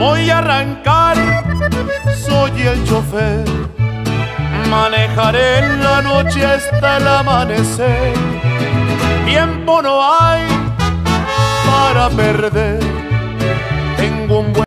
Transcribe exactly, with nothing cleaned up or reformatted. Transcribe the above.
voy a arrancar, soy el chofer. Manejaré en la noche hasta el amanecer. Tiempo no hay para perder, tengo un buen